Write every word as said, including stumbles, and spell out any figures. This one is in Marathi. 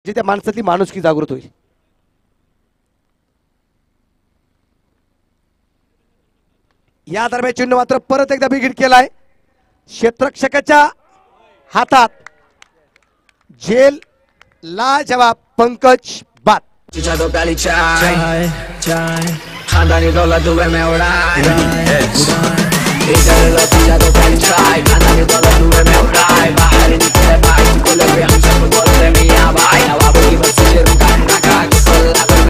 जे त्या माणसातली माणुसकी जागृत होईल. या दरम्यान चेंडू मात्र परत एकदा बिघिट केलाय. क्षेत्ररक्षकाच्या हातात जेल ला जवाब पंकज बात. खानदानी दौलत दुबई में उड़ाए